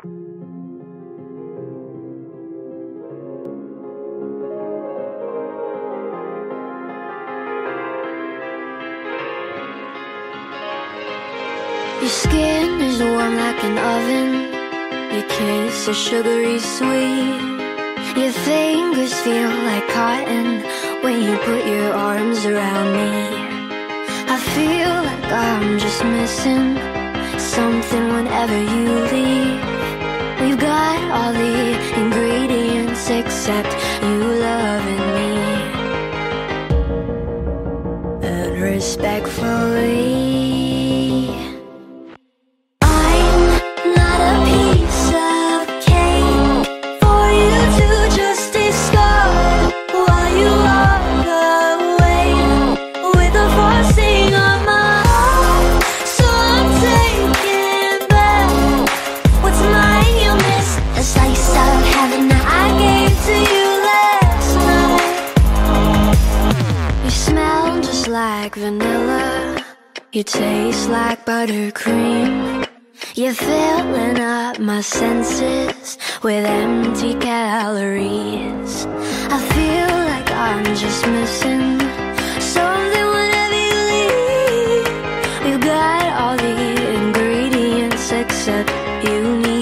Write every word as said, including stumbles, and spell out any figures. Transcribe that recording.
Your skin is warm like an oven. Your kiss is sugary sweet. Your fingers feel like cotton when you put your arms around me. I feel like I'm just missing something whenever you leave. We've got all the ingredients except you loving me. And respectfully, like vanilla, you taste like buttercream. You're filling up my senses with empty calories. I feel like I'm just missing something whenever you leave. We've got all the ingredients except you need